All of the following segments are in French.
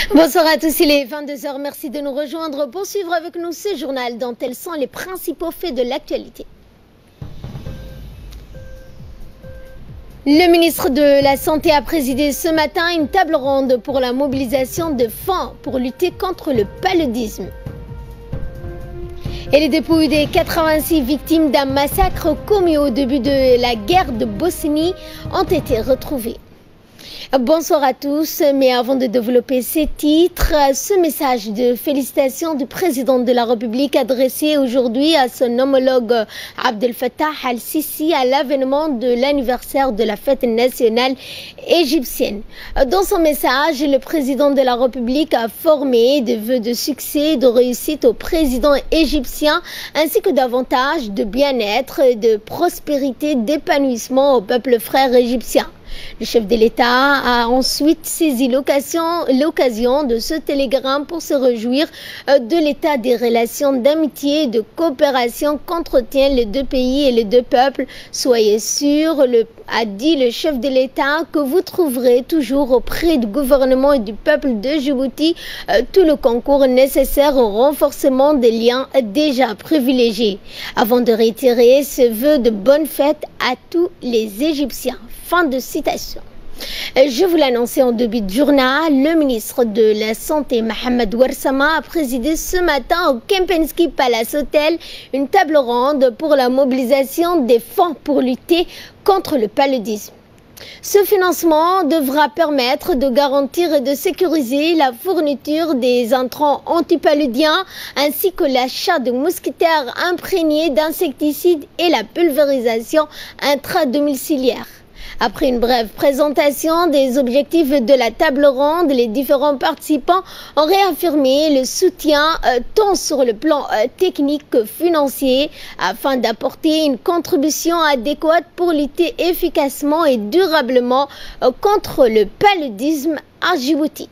Bonsoir à tous, il est 22h. Merci de nous rejoindre pour suivre avec nous ce journal dont tels sont les principaux faits de l'actualité. Le ministre de la Santé a présidé ce matin une table ronde pour la mobilisation de fonds pour lutter contre le paludisme. Et les dépouilles des 86 victimes d'un massacre commis au début de la guerre de Bosnie ont été retrouvées. Bonsoir à tous, mais avant de développer ces titres, ce message de félicitations du président de la République adressé aujourd'hui à son homologue Abdel Fattah al-Sisi à l'avènement de l'anniversaire de la fête nationale égyptienne. Dans son message, le président de la République a formé des vœux de succès et de réussite au président égyptien ainsi que davantage de bien-être, de prospérité, d'épanouissement au peuple frère égyptien. Le chef de l'État a ensuite saisi l'occasion de ce télégramme pour se réjouir de l'état des relations d'amitié et de coopération qu'entretiennent les deux pays et les deux peuples. Soyez sûrs, a dit le chef de l'État, que vous trouverez toujours auprès du gouvernement et du peuple de Djibouti tout le concours nécessaire au renforcement des liens déjà privilégiés. Avant de réitérer ce vœu de bonne fête à tous les Égyptiens. Fin de citation. Je vous l'annonçais en début de journal, le ministre de la Santé, Mohamed Ouarsama, a présidé ce matin au Kempinski Palace Hotel une table ronde pour la mobilisation des fonds pour lutter contre le paludisme. Ce financement devra permettre de garantir et de sécuriser la fourniture des intrants antipaludiens ainsi que l'achat de mousquetaires imprégnés d'insecticides et la pulvérisation intradomiciliaire. Après une brève présentation des objectifs de la table ronde, les différents participants ont réaffirmé le soutien tant sur le plan technique que financier afin d'apporter une contribution adéquate pour lutter efficacement et durablement contre le paludisme à Djibouti.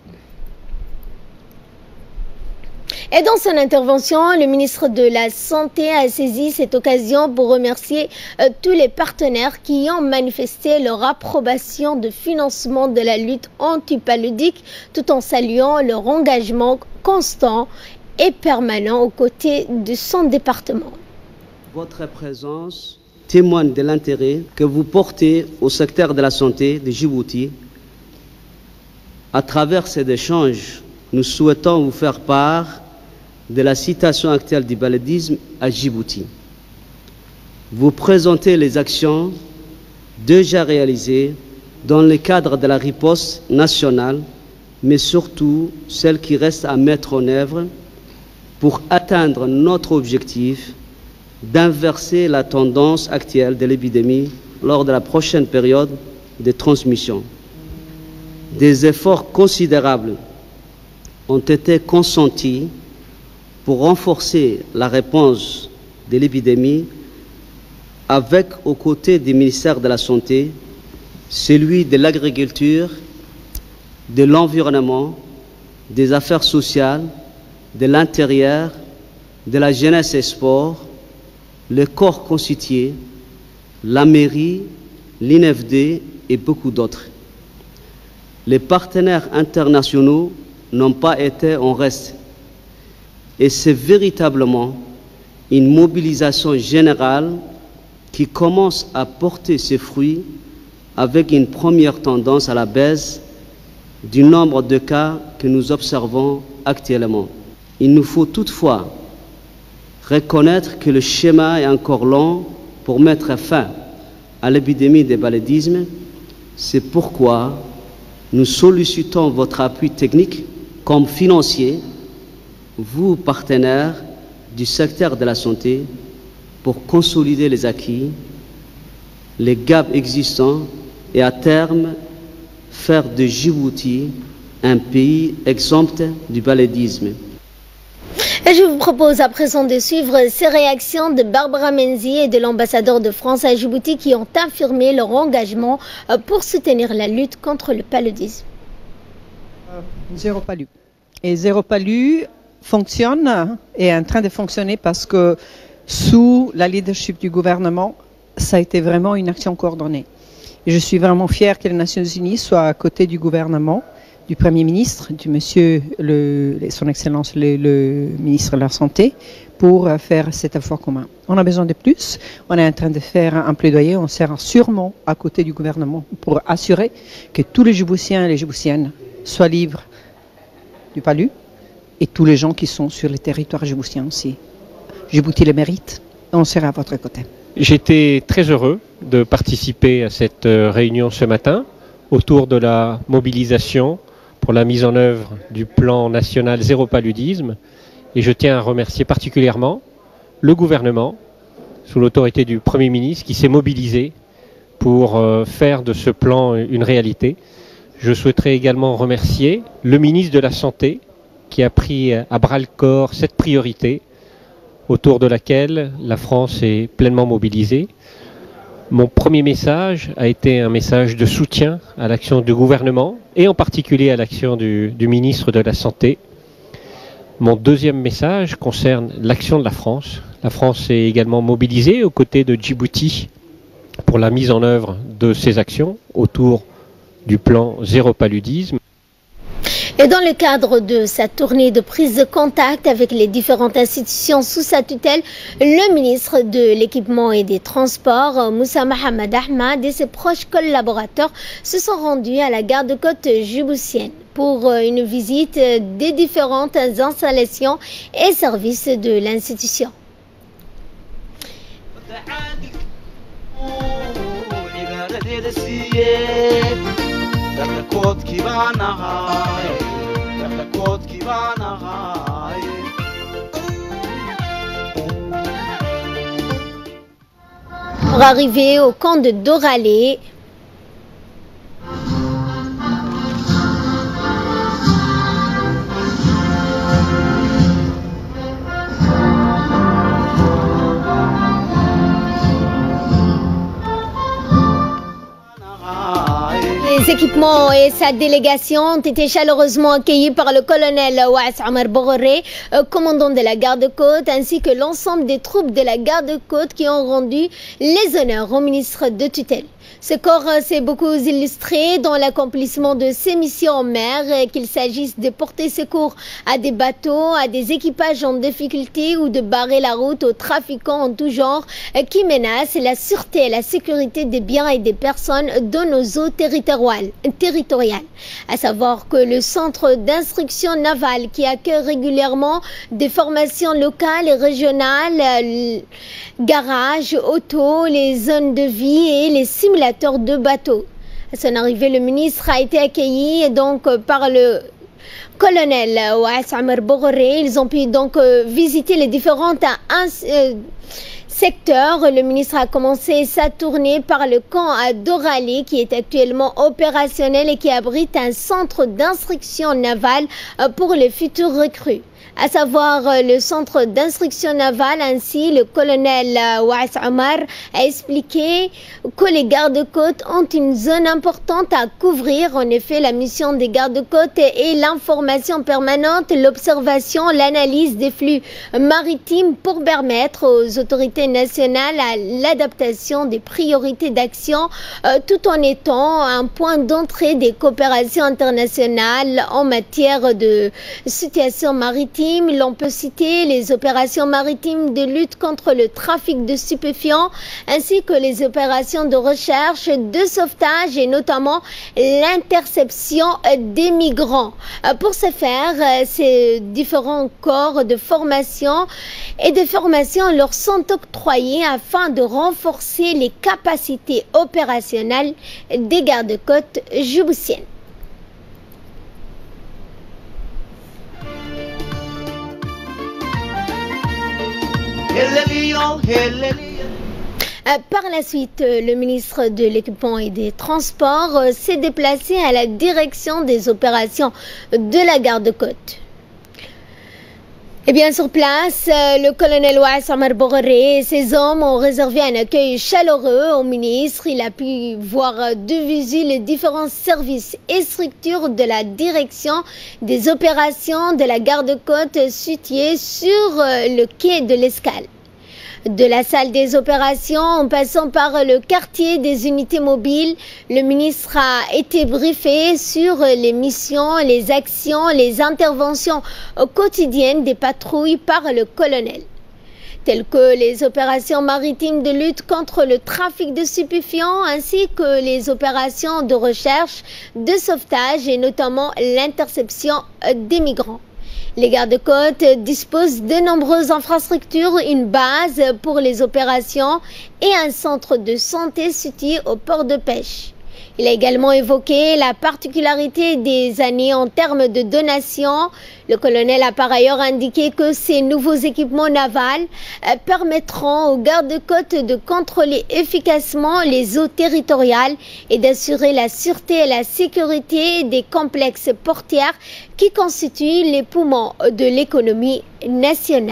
Et dans son intervention, le ministre de la Santé a saisi cette occasion pour remercier tous les partenaires qui ont manifesté leur approbation de financement de la lutte antipaludique tout en saluant leur engagement constant et permanent aux côtés de son département. Votre présence témoigne de l'intérêt que vous portez au secteur de la santé de Djibouti. À travers cet échange, nous souhaitons vous faire part de la situation actuelle du paludisme à Djibouti. Vous présentez les actions déjà réalisées dans le cadre de la riposte nationale, mais surtout celles qui restent à mettre en œuvre pour atteindre notre objectif d'inverser la tendance actuelle de l'épidémie lors de la prochaine période de transmission. Des efforts considérables ont été consentis pour renforcer la réponse de l'épidémie avec, aux côtés du ministère de la Santé, celui de l'Agriculture, de l'Environnement, des Affaires sociales, de l'Intérieur, de la Jeunesse et Sport, le corps constitué, la mairie, l'INFD et beaucoup d'autres. Les partenaires internationaux n'ont pas été en reste. Et c'est véritablement une mobilisation générale qui commence à porter ses fruits avec une première tendance à la baisse du nombre de cas que nous observons actuellement. Il nous faut toutefois reconnaître que le schéma est encore long pour mettre fin à l'épidémie de paludisme. C'est pourquoi nous sollicitons votre appui technique comme financier, vous, partenaires du secteur de la santé, pour consolider les acquis, les gaps existants et à terme faire de Djibouti un pays exempt du paludisme. Et je vous propose à présent de suivre ces réactions de Barbara Menzi et de l'ambassadeur de France à Djibouti qui ont affirmé leur engagement pour soutenir la lutte contre le paludisme. Zéro palu. Et Zéro palu fonctionne et est en train de fonctionner parce que sous la leadership du gouvernement, ça a été vraiment une action coordonnée. Et je suis vraiment fière que les Nations Unies soient à côté du gouvernement du Premier ministre, du monsieur, son Excellence le ministre de la Santé, pour faire cet effort commun. On a besoin de plus. On est en train de faire un plaidoyer. On sera sûrement à côté du gouvernement pour assurer que tous les Djiboutiens et les Djiboutiennes soient libres du palu et tous les gens qui sont sur les territoires djiboutiens aussi. Djibouti le mérite. On sera à votre côté. J'étais très heureux de participer à cette réunion ce matin autour de la mobilisation pour la mise en œuvre du plan national zéro paludisme. Et je tiens à remercier particulièrement le gouvernement, sous l'autorité du Premier ministre, qui s'est mobilisé pour faire de ce plan une réalité. Je souhaiterais également remercier le ministre de la Santé, qui a pris à bras-le-corps cette priorité, autour de laquelle la France est pleinement mobilisée. Mon premier message a été un message de soutien à l'action du gouvernement, et en particulier à l'action du ministre de la Santé. Mon deuxième message concerne l'action de la France. La France est également mobilisée aux côtés de Djibouti pour la mise en œuvre de ces actions autour du plan zéro paludisme. Et dans le cadre de sa tournée de prise de contact avec les différentes institutions sous sa tutelle, le ministre de l'Équipement et des Transports, Moussa Mohamed Ahmad, et ses proches collaborateurs se sont rendus à la garde-côte djiboutienne pour une visite des différentes installations et services de l'institution. Pour arriver au camp de Doralé, les équipements et sa délégation ont été chaleureusement accueillis par le colonel Ouass Omar Boghoré, commandant de la garde-côte, ainsi que l'ensemble des troupes de la garde-côte qui ont rendu les honneurs au ministre de tutelle. Ce corps s'est beaucoup illustré dans l'accomplissement de ses missions en mer, qu'il s'agisse de porter secours à des bateaux, à des équipages en difficulté ou de barrer la route aux trafiquants en tout genre qui menacent la sûreté et la sécurité des biens et des personnes de nos eaux territoriales. À savoir que le centre d'instruction navale qui accueille régulièrement des formations locales et régionales, garages, autos, les zones de vie et les simulateurs de bateaux. À son arrivée, le ministre a été accueilli par le colonel Ouass Omar Boghoré. Ils ont pu visiter les différents secteurs. Le ministre a commencé sa tournée par le camp à Doralé qui est actuellement opérationnel et qui abrite un centre d'instruction navale pour les futurs recrues. À savoir le centre d'instruction navale. Ainsi, le colonel Ouass Omar a expliqué que les gardes-côtes ont une zone importante à couvrir. En effet, la mission des gardes-côtes est l'information permanente, l'observation, l'analyse des flux maritimes pour permettre aux autorités nationales l'adaptation des priorités d'action tout en étant un point d'entrée des coopérations internationales en matière de situation maritime. L'on peut citer les opérations maritimes de lutte contre le trafic de stupéfiants ainsi que les opérations de recherche, de sauvetage et notamment l'interception des migrants. Pour ce faire, ces différents corps de formation et de formation leur sont octroyés afin de renforcer les capacités opérationnelles des gardes-côtes djiboutiennes. Par la suite, le ministre de l'Équipement et des Transports s'est déplacé à la direction des opérations de la garde-côte. Et bien sur place, le colonel Ouass Omar Boghoré et ses hommes ont réservé un accueil chaleureux au ministre. Il a pu voir de visu les différents services et structures de la direction des opérations de la garde-côte située sur le quai de l'Escale. De la salle des opérations en passant par le quartier des unités mobiles, le ministre a été briefé sur les missions, les actions, les interventions quotidiennes des patrouilles par le colonel, telles que les opérations maritimes de lutte contre le trafic de stupéfiants ainsi que les opérations de recherche, de sauvetage et notamment l'interception des migrants. Les gardes-côtes disposent de nombreuses infrastructures, une base pour les opérations et un centre de santé situé au port de pêche. Il a également évoqué la particularité des années en termes de donations. Le colonel a par ailleurs indiqué que ces nouveaux équipements navals permettront aux gardes-côtes de contrôler efficacement les eaux territoriales et d'assurer la sûreté et la sécurité des complexes portuaires qui constituent les poumons de l'économie nationale.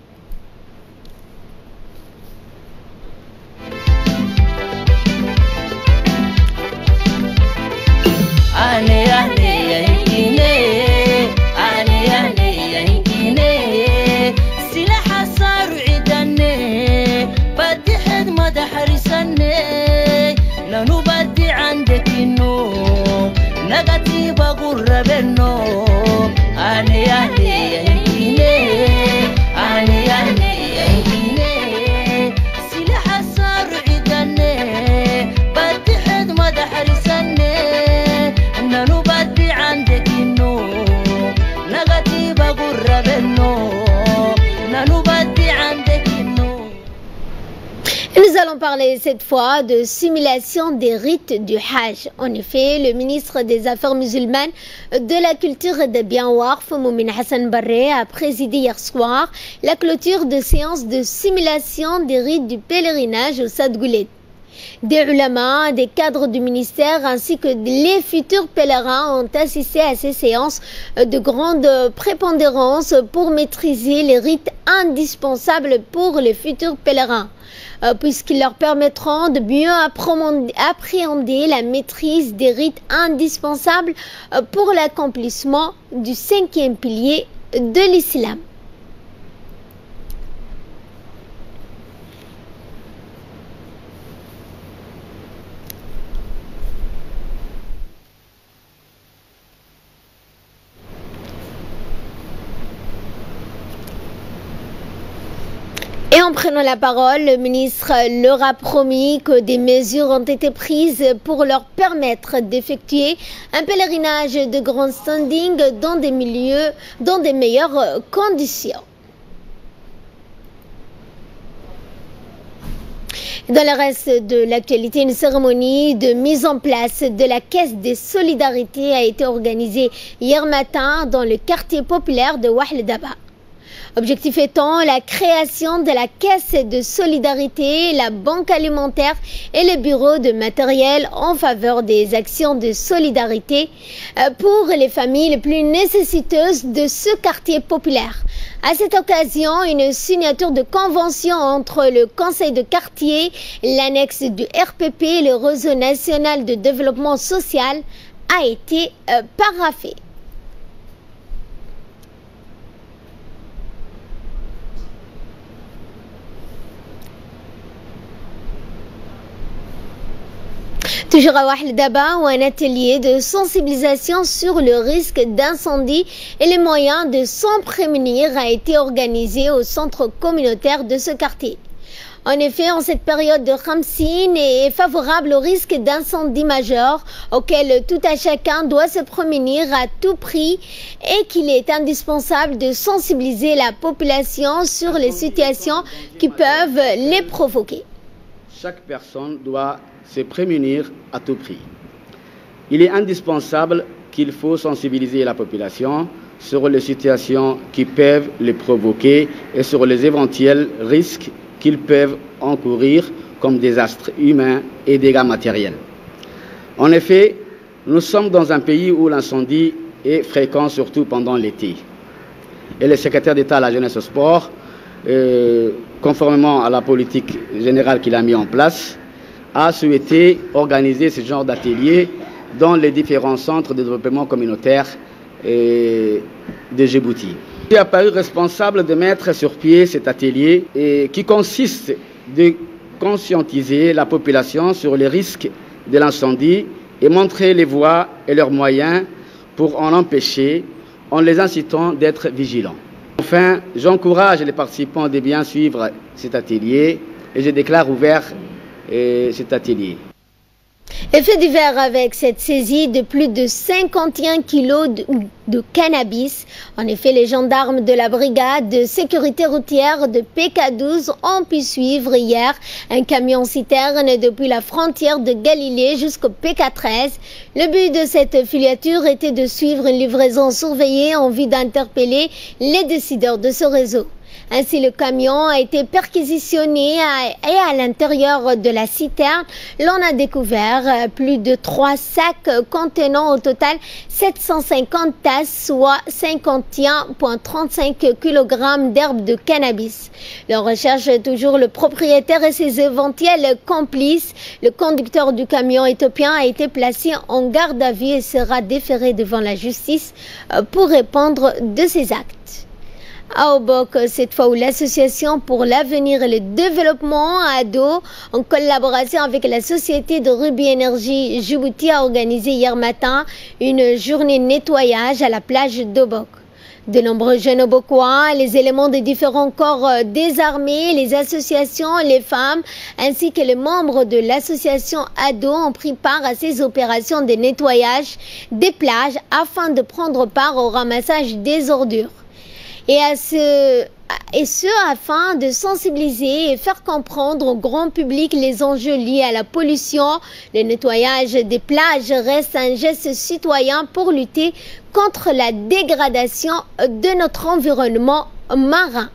Nous allons parler cette fois de simulation des rites du Hajj. En effet, le ministre des Affaires musulmanes, de la culture et des biens Waqf, Moumin Hassan Barré, a présidé hier soir la clôture de séance de simulation des rites du pèlerinage au Stade Goulet. Des ulama, des cadres du ministère ainsi que les futurs pèlerins ont assisté à ces séances de grande prépondérance pour maîtriser les rites indispensables pour les futurs pèlerins, puisqu'ils leur permettront de mieux appréhender la maîtrise des rites indispensables pour l'accomplissement du 5e pilier de l'islam. Et en prenant la parole, le ministre leur a promis que des mesures ont été prises pour leur permettre d'effectuer un pèlerinage de grand standing dans des meilleures conditions. Dans le reste de l'actualité, une cérémonie de mise en place de la Caisse des Solidarités a été organisée hier matin dans le quartier populaire de Wahl Daba. Objectif étant la création de la Caisse de Solidarité, la Banque alimentaire et le bureau de matériel en faveur des actions de solidarité pour les familles les plus nécessiteuses de ce quartier populaire. À cette occasion, une signature de convention entre le Conseil de quartier, l'annexe du RPP et le Réseau national de développement social a été paraphée. Toujours à Wahl Daba, où un atelier de sensibilisation sur le risque d'incendie et les moyens de s'en prémunir a été organisé au centre communautaire de ce quartier. En effet, en cette période de Khamsin est favorable au risque d'incendie majeur auquel tout à chacun doit se prémunir à tout prix et qu'il est indispensable de sensibiliser la population sur les situations qui peuvent les provoquer. Chaque personne doit se prémunir à tout prix. Il est indispensable qu'il faut sensibiliser la population sur les situations qui peuvent les provoquer et sur les éventuels risques qu'ils peuvent encourir comme désastres humains et dégâts matériels. En effet, nous sommes dans un pays où l'incendie est fréquent, surtout pendant l'été. Et le secrétaire d'État à la jeunesse et au sport, conformément à la politique générale qu'il a mis en place, a souhaité organiser ce genre d'atelier dans les différents centres de développement communautaire de de Djibouti. Il a paru responsable de mettre sur pied cet atelier qui consiste de conscientiser la population sur les risques de l'incendie et montrer les voies et leurs moyens pour en empêcher en les incitant d'être vigilants. Enfin, j'encourage les participants de bien suivre cet atelier et je déclare ouvert cet atelier. Effet divers avec cette saisie de plus de 51 kilos de cannabis. En effet, les gendarmes de la brigade de sécurité routière de PK12 ont pu suivre hier un camion-citerne depuis la frontière de Galilée jusqu'au PK13. Le but de cette filature était de suivre une livraison surveillée en vue d'interpeller les décideurs de ce réseau. Ainsi, le camion a été perquisitionné et à l'intérieur de la citerne, l'on a découvert plus de 3 sacs contenant au total 750 tasses, soit 51,35 kg d'herbe de cannabis. On recherche toujours le propriétaire et ses éventuels complices. Le conducteur du camion éthiopien a été placé en garde à vue et sera déféré devant la justice pour répondre de ses actes. À Obok, cette fois où l'Association pour l'avenir et le développement ADO, en collaboration avec la société de Ruby Energy Djibouti, a organisé hier matin une journée nettoyage à la plage d'Obok. De nombreux jeunes Obokois, les éléments des différents corps des armées, les associations, les femmes, ainsi que les membres de l'association ADO ont pris part à ces opérations de nettoyage des plages afin de prendre part au ramassage des ordures. Et ce afin de sensibiliser et faire comprendre au grand public les enjeux liés à la pollution. Le nettoyage des plages reste un geste citoyen pour lutter contre la dégradation de notre environnement marin.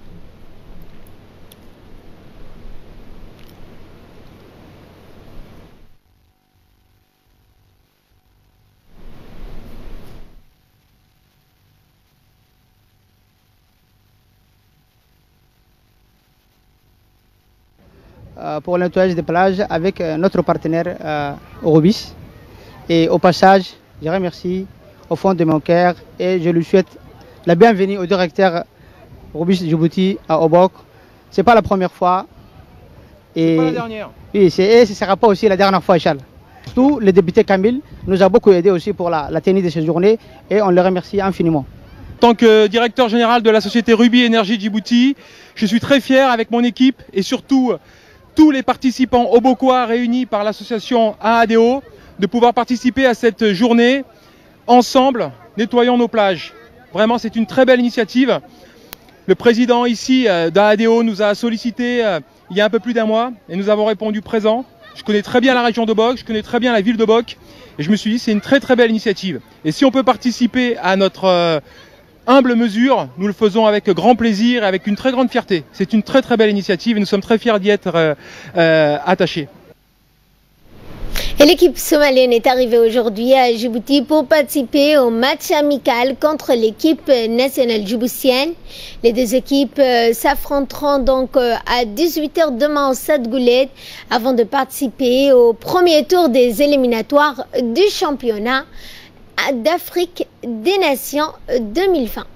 Pour le nettoyage des plages avec notre partenaire Orobis. Et au passage, je remercie au fond de mon cœur et je lui souhaite la bienvenue au directeur Orobis Djibouti à Obok. Ce n'est pas la première fois. Et pas la dernière. Oui, ce ne sera pas aussi la dernière fois, Inch'Allah. Tout le député Kamil nous a beaucoup aidé aussi pour la tenue de cette journée et on le remercie infiniment. En tant que directeur général de la société Ruby Energy Djibouti, je suis très fier avec mon équipe et surtout tous les participants obokois réunis par l'association AADO de pouvoir participer à cette journée ensemble, nettoyons nos plages. Vraiment, c'est une très belle initiative. Le président ici d'AADO nous a sollicité il y a un peu plus d'un mois et nous avons répondu présent. Je connais très bien la région d'Obok, je connais très bien la ville d'Obok et je me suis dit c'est une très très belle initiative. Et si on peut participer à notre humble mesure, nous le faisons avec grand plaisir et avec une très grande fierté. C'est une très très belle initiative et nous sommes très fiers d'y être attachés. Et l'équipe somalienne est arrivée aujourd'hui à Djibouti pour participer au match amical contre l'équipe nationale djiboutienne. Les deux équipes s'affronteront donc à 18h demain au Stade Goulet avant de participer au premier tour des éliminatoires du championnat d'Afrique des Nations 2020.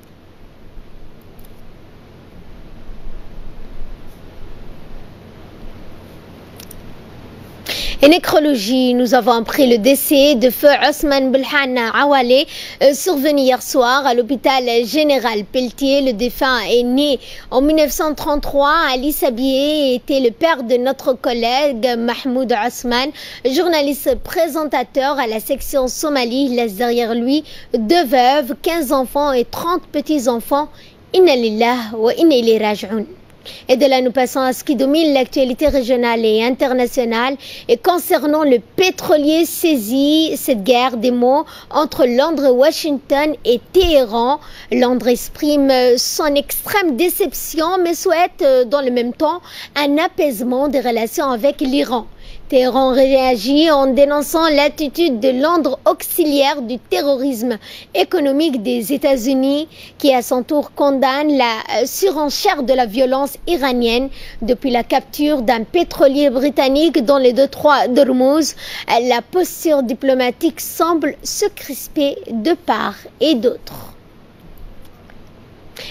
Et nécrologie, nous avons appris le décès de feu Osman Belhana Awale, survenu hier soir à l'hôpital général Pelletier. Le défunt est né en 1933 à Lissabié et était le père de notre collègue Mahmoud Osman, journaliste présentateur à la section Somalie. Il laisse derrière lui 2 veuves, 15 enfants et 30 petits-enfants. Inna lillah wa inna ilayhi raji'un. Et de là, nous passons à ce qui domine l'actualité régionale et internationale. Et concernant le pétrolier saisi, cette guerre des mots entre Londres, Washington et Téhéran. Londres exprime son extrême déception, mais souhaite dans le même temps un apaisement des relations avec l'Iran. Téhéran réagit en dénonçant l'attitude de Londres auxiliaire du terrorisme économique des États-Unis qui à son tour condamne la surenchère de la violence iranienne depuis la capture d'un pétrolier britannique dans les détroits d'Ormuz. La posture diplomatique semble se crisper de part et d'autre.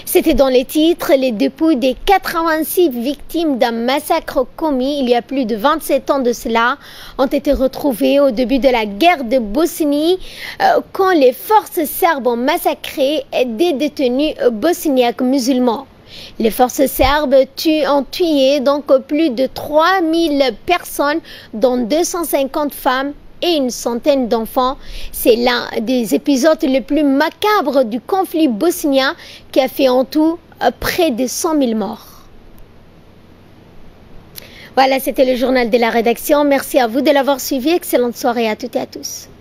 C'était dans les titres. Les dépouilles des 86 victimes d'un massacre commis il y a plus de 27 ans de cela ont été retrouvées au début de la guerre de Bosnie quand les forces serbes ont massacré des détenus bosniaques musulmans. Les forces serbes ont tué donc plus de 3000 personnes, dont 250 femmes et une centaine d'enfants. C'est l'un des épisodes les plus macabres du conflit bosnien qui a fait en tout près de 100 000 morts. Voilà, c'était le journal de la rédaction. Merci à vous de l'avoir suivi. Excellente soirée à toutes et à tous.